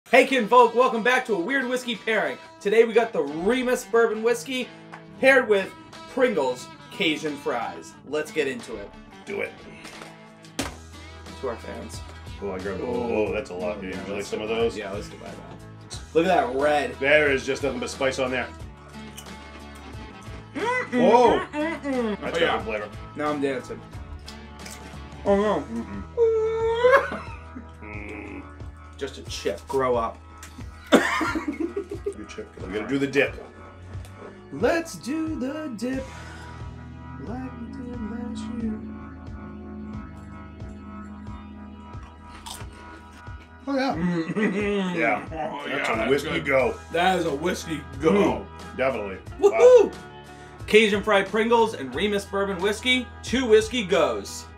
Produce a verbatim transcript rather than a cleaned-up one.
Hey kinfolk, welcome back to a weird whiskey pairing. Today we got the Remus Bourbon Whiskey paired with Pringles Cajun Fries. Let's get into it. Do it. To our fans. Oh, I grabbed a oh, oh, that's a lot. Dude. Yeah, Would you like some of divide, those? Yeah, let's divide that. Look at that red. There is just nothing but spice on there. Mm-mm, Whoa! mm-mm, mm-mm. That's Oh, yeah. good flavor. Now I'm dancing. Oh no. Mm-mm. Mm. Just a chip. Grow up. Good chip. We gotta do the dip. Let's do the dip like we did last year. Oh yeah. Mm-hmm. Yeah. Oh, That's yeah, a whiskey good. go. That is a whiskey go. Mm, definitely. Woohoo! Wow. Cajun fried Pringles and Remus bourbon whiskey. Two whiskey goes.